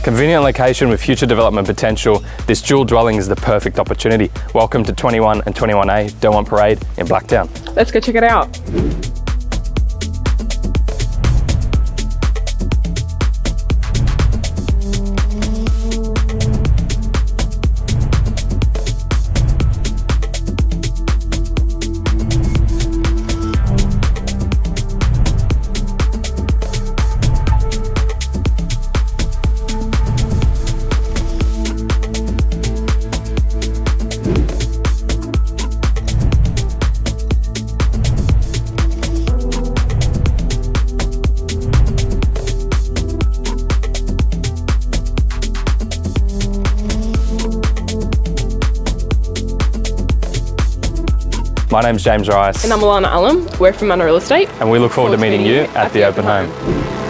Convenient location with future development potential, this dual dwelling is the perfect opportunity. Welcome to 21 and 21A Derwent Parade in Blacktown. Let's go check it out. My name's James Rice. And I'm Alana Ullum. We're from Manor Real Estate. And we look forward to meeting you at the open home.